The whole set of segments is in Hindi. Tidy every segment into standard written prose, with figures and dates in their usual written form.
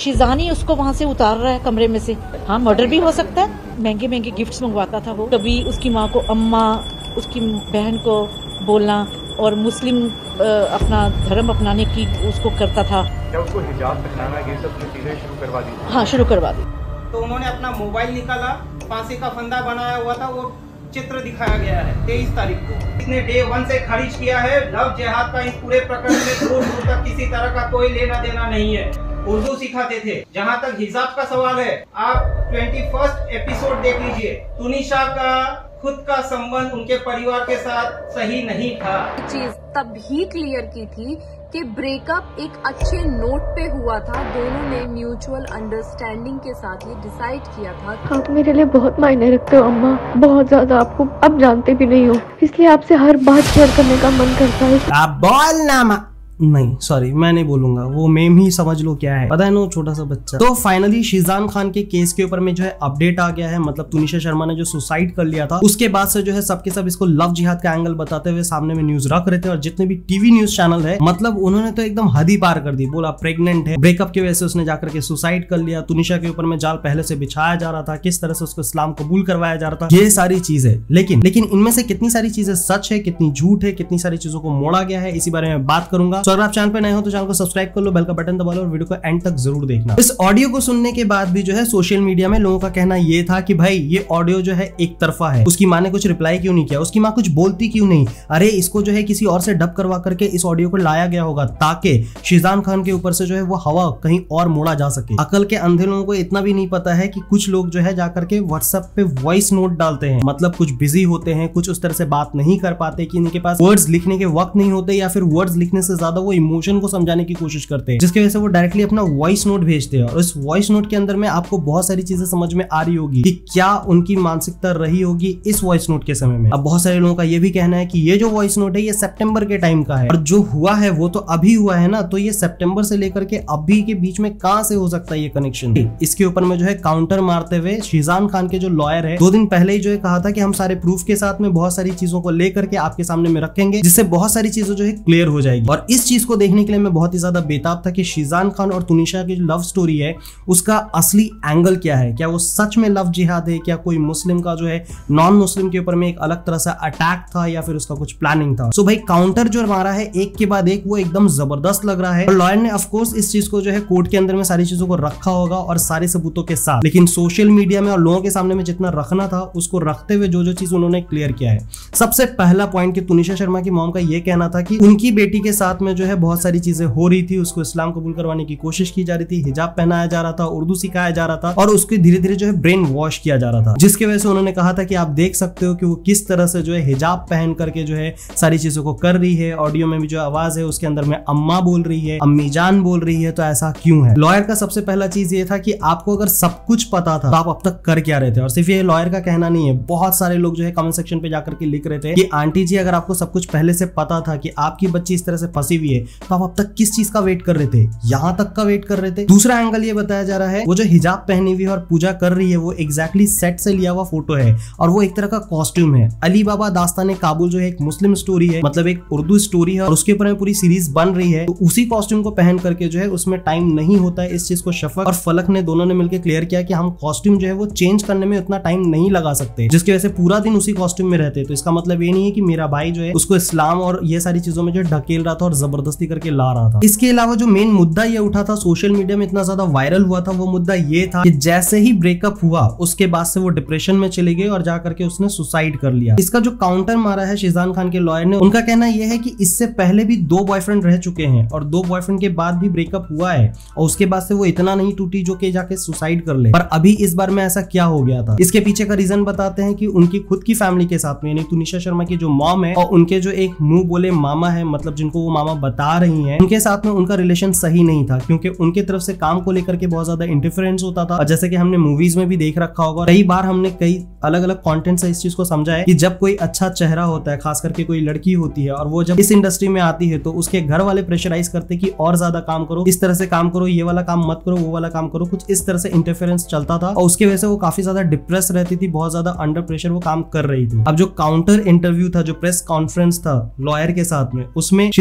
शीजान ही उसको वहाँ से उतार रहा है कमरे में से। हाँ, मर्डर भी हो सकता है। महंगे महंगे गिफ्ट्स मंगवाता था वो। कभी उसकी माँ को अम्मा, उसकी बहन को बोलना और मुस्लिम अपना धर्म अपनाने की उसको करता था। क्या उसको हिजाब पहनाना ये सब चीजें शुरू करवा दी? हाँ, शुरू करवा दी। तो उन्होंने अपना मोबाइल निकाला, फांसी का फंदा बनाया हुआ था, वो चित्र दिखाया गया है 23 तारीख को। इसने डे 1 से खारिज किया है। लव जिहाद का इस पूरे प्रकरण में दूर दूर तक किसी तरह का कोई लेना देना नहीं है। उर्दू सिखाते थे। जहाँ तक हिजाब का सवाल है, आप 21st एपिसोड देख लीजिए। तुनिशा का खुद का संबंध उनके परिवार के साथ सही नहीं था। चीज तब ही क्लियर की थी कि ब्रेकअप एक अच्छे नोट पे हुआ था। दोनों ने म्यूचुअल अंडरस्टैंडिंग के साथ ये डिसाइड किया था। आप मेरे लिए बहुत मायने रखते हो अम्मा, बहुत ज्यादा। आपको अब जानते भी नहीं हो, इसलिए आपसे हर बात शेयर करने का मन करता है। आप बोलना नहीं, सॉरी मैं नहीं बोलूंगा, वो मेम ही समझ लो क्या है, पता है ना, छोटा सा बच्चा। तो फाइनली शीजान खान के केस के ऊपर में जो है अपडेट आ गया है। मतलब तुनिशा शर्मा ने जो सुसाइड कर लिया था, उसके बाद से जो है सबके सब इसको लव जिहाद का एंगल बताते हुए सामने में न्यूज रख रहे थे। और जितने भी टीवी न्यूज चैनल है, मतलब उन्होंने तो एकदम हद ही पार कर दी। बोला प्रेग्नेंट है, ब्रेकअप की वजह से उसने जाकर के सुसाइड कर लिया, तुनिशा के ऊपर में जाल पहले से बिछाया जा रहा था, किस तरह से उसको इस्लाम कबूल करवाया जा रहा था, ये सारी चीजें। लेकिन इनमें से कितनी सारी चीजें सच है, कितनी झूठ है, कितनी सारी चीजों को मोड़ा गया है, इसी बारे में बात करूंगा। तो अगर आप चैनल पे नए हो तो चैनल को सब्सक्राइब कर लो, बेल का बटन दबा लो और वीडियो को एंड तक जरूर देखना। इस ऑडियो को सुनने के बाद भी जो है सोशल मीडिया में लोगों का कहना ये था कि भाई ये ऑडियो जो है एक तरफा है, उसकी माँ ने कुछ रिप्लाई क्यों नहीं किया, उसकी माँ कुछ बोलती क्यों नहीं, अरे इसको जो है किसी और से डब करवा करके इस ऑडियो को लाया गया होगा ताकि शीजान खान के ऊपर से जो है वो हवा कहीं और मोड़ा जा सके। अकल के अंधे लोगों को इतना भी नहीं पता है कि कुछ लोग जो है जाकर के व्हाट्सएप पे वॉइस नोट डालते हैं, मतलब कुछ बिजी होते हैं, कुछ उस तरह से बात नहीं कर पाते कि इनके पास वर्ड्स लिखने के वक्त नहीं होते, या फिर वर्ड्स लिखने से ज्यादा वो इमोशन को समझाने की कोशिश करते हैं, जिसकी वजह से वो डायरेक्टली अपना वॉइस नोट भेजते हैं। और इस वॉइस नोट के अंदर में आपको बहुत सारी चीजें समझ में आ रही होगी कि क्या उनकी मानसिकता रही होगी इस वॉइस नोट के समय में। अब बहुत सारे लोगों का ये भी कहना है कि ये जो वॉइस नोट है ये सितंबर के टाइम का है, और जो हुआ है वो तो अभी हुआ है ना, तो ये सितंबर से लेकर के अभी के बीच में कहां से हो सकता है ये कनेक्शन। इसके ऊपर में जो है काउंटर मारते हुए शीजान खान के जो लॉयर है 2 दिन पहले ही जो है कहा था कि हम सारे प्रूफ के साथ में बहुत सारी चीजों को लेकर के आपके सामने में रखेंगे, जिससे बहुत सारी चीजें जो है क्लियर हो जाएगी। और इस चीज को देखने के लिए मैं बहुत ही ज्यादा बेताब था कि शीजान खान और तुनिशा की जो लव स्टोरी है उसका असली एंगल क्या है, क्या वो सच में लव जिहाद है, क्या कोई मुस्लिम का जो है नॉन मुस्लिम के ऊपर में एक अलग तरह से अटैक था, या फिर उसका कुछ प्लानिंग था। सो भाई काउंटर जो हमारा है एक के बाद एक वो एकदम जबरदस्त लग रहा है। और लॉयर ने ऑफ कोर्स इस चीज को जो है कोर्ट के अंदर में सारी चीजों को रखा होगा और सारे सबूतों के साथ, लेकिन सोशल मीडिया में और लोगों के सामने में जितना रखना था उसको रखते हुए जो जो चीज उन्होंने क्लियर किया है। सबसे पहला पॉइंट कि तुनिशा शर्मा की मॉम का ये कहना था कि उनकी बेटी के साथ में जो है बहुत सारी चीजें हो रही थी, उसको इस्लाम कबूल करवाने की कोशिश की जा रही थी, हिजाब पहनाया जा रहा था, उर्दू सिखाया जा रहा था, और उसके धीरे धीरे जो है ब्रेन वॉश किया जा रहा था, जिसकी वजह से उन्होंने कहा था कि आप देख सकते हो कि वो किस तरह से जो है हिजाब पहन करके जो है सारी चीजों को कर रही है। ऑडियो में भी जो आवाज है उसके अंदर में अम्मा बोल रही है, अम्मी जान बोल रही है, तो ऐसा क्यों है। लॉयर का सबसे पहला चीज ये था कि आपको अगर सब कुछ पता था तो आप अब तक कर क्या रहे थे। और सिर्फ ये लॉयर का कहना नहीं है, बहुत सारे लोग जो है कमेंट सेक्शन पे जाकर के लिख रहे थे कि आंटी जी अगर आपको सब कुछ पहले से पता था कि आपकी बच्ची इस तरह से फंसी हुई है तो आप अब तक किस चीज का वेट कर रहे थे, यहां तक का वेट कर रहे थे। दूसरा एंगल ये बताया जा रहा है वो जो हिजाब पहनी हुई है और पूजा कर रही है वो एग्जैक्टली सेट से लिया हुआ फोटो है, और वो एक तरह का कॉस्ट्यूम है। अली बाबा दास्तान काबुल जो है एक मुस्लिम स्टोरी है, मतलब एक उर्दू स्टोरी है, और उसके ऊपर पूरी सीरीज बन रही है। तो उसी कॉस्ट्यूम को पहन करके जो है उसमें टाइम नहीं होता है। इस चीज को शफक और फलक ने दोनों ने मिलकर क्लियर किया कि हम कॉस्ट्यूम जो है वो चेंज करने में उतना टाइम नहीं लगा सकते, जिसकी वजह से पूरा दिन उसी कॉस्ट्यूम में रहते। तो इसका मतलब ये नहीं है कि मेरा भाई जो है उसको इस्लाम और ये सारी चीजों में जो ढकेल रहा था और जबरदस्ती करके ला रहा था। इसके अलावा जो मेन मुद्दा ये उठा था, सोशल मीडिया में इतना ज्यादा वायरल हुआ था, वो मुद्दा ये था कि जैसे ही ब्रेकअप हुआ उसके बाद से वो डिप्रेशन में चली गई और जाकर के उसने सुसाइड कर लिया। इसका जो काउंटर मारा है शीजान खान के लॉयर ने, उनका कहना यह है कि इससे पहले भी 2 बॉयफ्रेंड रह चुके हैं और 2 बॉयफ्रेंड के बाद भी ब्रेकअप हुआ है, और उसके बाद से वो इतना नहीं टूटी जो कि जाके सुसाइड कर ले। पर अभी इस बार में ऐसा क्या हो गया था, इसके पीछे का रीजन बताते हैं कि उनकी खुद की फैमिली के साथ में, यानी तुनिशा शर्मा की जो मॉम है और उनके जो एक मुंह बोले मामा है, मतलब जिनको वो मामा बता रही हैं, उनके साथ में उनका रिलेशन सही नहीं था, क्योंकि उनके तरफ से काम को लेकर के बहुत ज्यादा इंटरफेरेंस होता था। और जैसे कि हमने मूवीज में भी देख रखा होगा, कई बार हमने कई अलग अलग कंटेंट से इस चीज को समझा है कि जब कोई अच्छा चेहरा होता है, खास करके कोई लड़की होती है, और वो जब इस इंडस्ट्री में आती है तो उसके घर वाले प्रेशराइज करते कि और ज्यादा काम करो, इस तरह से काम करो, ये वाला काम मत करो, वो वाला काम करो, कुछ इस तरह से इंटरफेरेंस चलता था, और उसकी वजह से वो काफी ज्यादा डिप्रेस रहती थी, बहुत ज्यादा अंडर प्रेशर वो काम कर रही थी। अब जो काउंटर इंटरव्यू था, जो प्रेस कॉन्फ्रेंस था लॉयर के साथ में, उसमें शीजान खान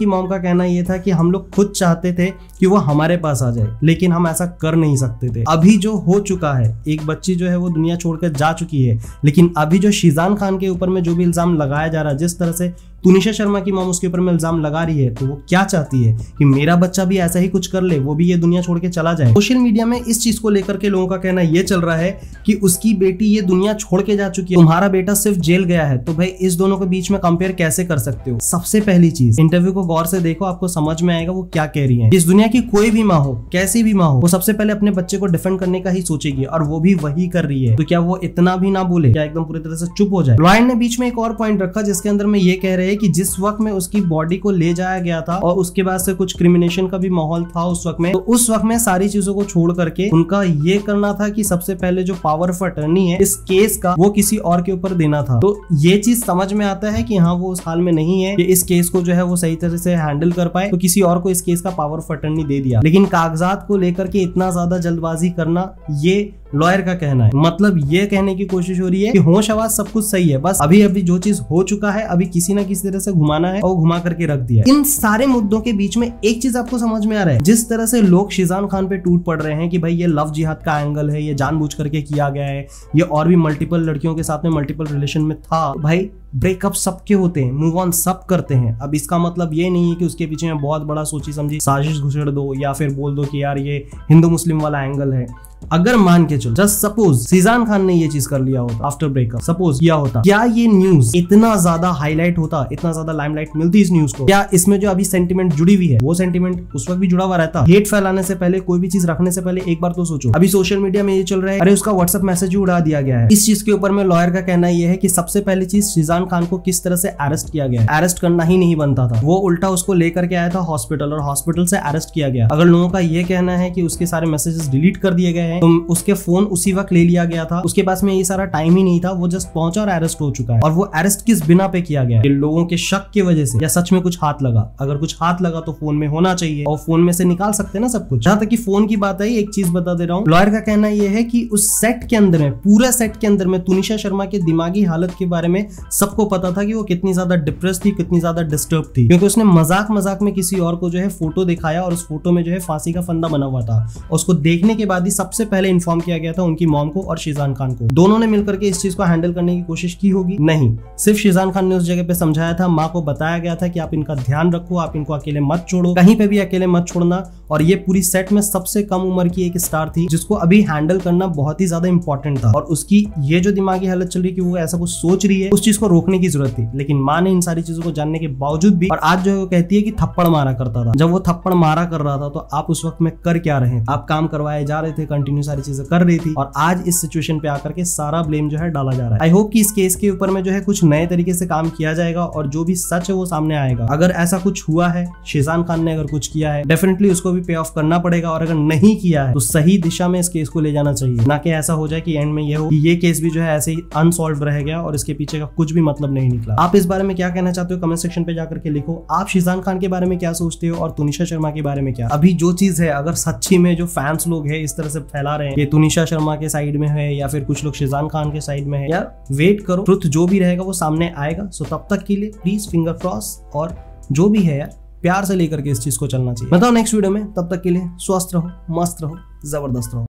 की मॉम का कहना ये था कि हम लोग खुद चाहते थे कि वो हमारे पास आ जाए, लेकिन हम ऐसा कर नहीं सकते थे। अभी जो हो चुका है, एक बच्ची जो है वो दुनिया छोड़कर जा चुकी है, लेकिन अभी जो शीजान खान के ऊपर में जो भी इल्जाम लगाया जा रहा है, जिस तरह से तुनिशा शर्मा की मॉम उसके ऊपर में इल्जाम लगा रही है, तो वो क्या चाहती है कि मेरा बच्चा भी ऐसा ही कुछ कर ले, वो भी ये दुनिया छोड़ के चला जाए। सोशल मीडिया में इस चीज को लेकर के लोगों का कहना ये चल रहा है कि उसकी बेटी ये दुनिया छोड़ के जा चुकी है, तुम्हारा बेटा सिर्फ जेल गया है, तो भाई इस दोनों के बीच में कंपेयर कैसे कर सकते हो। सबसे पहली चीज, इंटरव्यू को गौर से देखो, आपको समझ में आएगा वो क्या कह रही है। इस दुनिया की कोई भी माँ हो, कैसी भी माँ हो, वो सबसे पहले अपने बच्चे को डिफेंड करने का ही सोचेगी, और वो भी वही कर रही है। तो क्या वो इतना भी ना बोले, क्या एकदम पूरी तरह से चुप हो जाए। लॉयन ने बीच में एक और पॉइंट रखा जिसके अंदर में ये कह रहे हैं कि जिस वक्त उसकी बॉडी को ले जाया गया था और उसके बाद से कुछ क्रिमिनेशन का भी माहौल था उस वक्त में, तो उस वक्त में सारी चीजों को छोड़ करके उनका ये करना था कि सबसे पहले जो पावर ऑफ अटर्नी है इस केस का, वो किसी और के ऊपर देना था। तो ये चीज समझ में आता है कि हाँ, वो उस हाल में नहीं है कि इस केस को जो है वो सही तरह से हैंडल कर पाए, तो किसी और को इस केस का पावर ऑफ अटर्नी दे दिया। लेकिन कागजात को लेकर के इतना ज्यादा जल्दबाजी करना, ये लॉयर का कहना है। मतलब ये कहने की कोशिश हो रही है कि होश आवाज सब कुछ सही है, बस अभी अभी जो चीज हो चुका है अभी किसी ना किसी तरह से घुमाना है और घुमा करके रख दिया। इन सारे मुद्दों के बीच में एक चीज आपको समझ में आ रहा है, जिस तरह से लोग शीजान खान पे टूट पड़ रहे हैं कि भाई ये लव जिहाद का एंगल है, ये जानबूझ करके किया गया है, ये और भी मल्टीपल लड़कियों के साथ में मल्टीपल रिलेशन में था। भाई ब्रेकअप सबके होते हैं, मूव ऑन सब करते हैं। अब इसका मतलब ये नहीं है कि उसके पीछे में बहुत बड़ा सोची समझी साजिश घुसेड़ दो या फिर बोल दो कि यार ये हिंदू मुस्लिम वाला एंगल है। अगर मान के चलो, जस्ट सपोज शीजान खान ने ये चीज कर लिया होता आफ्टर ब्रेकअप, सपोज किया होता, क्या ये न्यूज इतना ज्यादा हाईलाइट होता, इतना ज्यादा लाइमलाइट मिलती इस न्यूज को? क्या इसमें जो अभी सेंटिमेंट जुड़ी हुई है वो सेंटिमेंट उस वक्त भी जुड़ा हुआ रहता? हेट फैलाने से पहले, कोई भी चीज रखने से पहले एक बार तो सोचो। अभी सोशल मीडिया में ये चल रहा है, अरे उसका व्हाट्सएप मैसेज ही उड़ा दिया गया है। इस चीज के ऊपर में लॉयर का कहना यह है कि सबसे पहली चीज, शीजान खान को किस तरह से अरेस्ट किया गया है। अरेस्ट करना ही नहीं बनता था, वो उल्टा उसको लेकर के आया था हॉस्पिटल, और हॉस्पिटल से अरेस्ट किया गया। अगर लोगों का ये कहना है कि उसके सारे मैसेजेस डिलीट कर दिए गए हैं, तो उसके फोन उसी वक्त ले लिया गया था, उसके पास में ये सारा टाइम ही नहीं था, वो जस्ट पहुंचा और अरेस्ट हो चुका है। और वो अरेस्ट किस बिना पे किया गया है? लोगों के शक की वजह से, या सच में कुछ हाथ लगा? अगर कुछ हाथ लगा तो फोन में होना चाहिए, और फोन में से निकाल सकते हैं ना सब कुछ। जहां तक कि फोन की बात आई, एक चीज बता दे रहा हूँ, लॉयर का कहना यह है कि उस सेट के अंदर में, पूरा सेट के अंदर में तुनिशा शर्मा के दिमागी हालत के बारे में सबको पता था कि वो कितनी ज्यादा डिप्रेस थी, कितनी ज्यादा डिस्टर्ब थी, क्योंकि उसने मजाक मजाक में किसी और को जो है फोटो दिखाया, और उस फोटो में जो है फांसी का फंदा बना हुआ था। और उसको देखने के बाद ही सबसे पहले इन्फॉर्म किया गया था उनकी मॉम को और शीजान खान को। दोनों ने मिलकर के इस चीज को हैंडल करने की कोशिश की होगी? नहीं, सिर्फ शीजान खान ने उस जगह पे समझाया था, माँ को बताया गया था कि आप इनका ध्यान रखो, आप इनको अकेले मत छोड़ो, कहीं पे भी अकेले मत छोड़ना। और ये पूरी सेट में सबसे कम उम्र की एक स्टार थी, जिसको अभी हैंडल करना बहुत ही ज्यादा इंपॉर्टेंट था। और उसकी ये जो दिमागी हालत चल रही कि वो ऐसा कुछ सोच रही है, उस चीज को रोकने की जरूरत थी। लेकिन माँ ने इन सारी चीजों को जानने के बावजूद भी, और आज जो है वो कहती है कि थप्पड़ मारा करता था। जब वो थप्पड़ मारा कर रहा था तो आप उस वक्त में कर क्या रहे? आप काम करवाए जा रहे थे, कंटिन्यू सारी चीजें कर रही थी, और आज इस सिचुएशन पे आकर के सारा ब्लेम जो है डाला जा रहा है। आई होप कि इस केस के ऊपर में जो है कुछ नए तरीके से काम किया जाएगा, और जो भी सच है वो सामने आएगा। अगर ऐसा कुछ हुआ है, शीजान खान ने अगर कुछ किया है, डेफिनेटली उसको भी पे ऑफ करना पड़ेगा, और अगर नहीं किया है तो सही दिशा में इस केस को ले जाना चाहिए, ना कि ऐसा हो जाए कि एंड में ये हो कि ये केस भी जो है ऐसे ही अनसॉल्व रह गया और इसके पीछे का कुछ भी मतलब नहीं निकला। आप इस बारे में क्या कहना चाहते हो? कमेंट सेक्शन पे जाकर के लिखो। आप शीजान खान के बारे में क्या सोचते हो, और तुनिशा शर्मा के बारे में क्या? अभी जो चीज है, अगर सच्ची में जो फैंस लोग है इस तरह से फैला रहे हैं कि तुनिशा शर्मा के साइड में है, या फिर कुछ लोग शीजान खान के साइड में है, यार वेट करो, ट्रुथ जो भी रहेगा वो सामने आएगा। सो तब तक के लिए प्लीज फिंगर क्रॉस, और जो भी है यार प्यार से लेकर के इस चीज को चलना चाहिए। बताओ नेक्स्ट वीडियो में, तब तक के लिए स्वस्थ रहो, मस्त रहो, जबरदस्त रहो।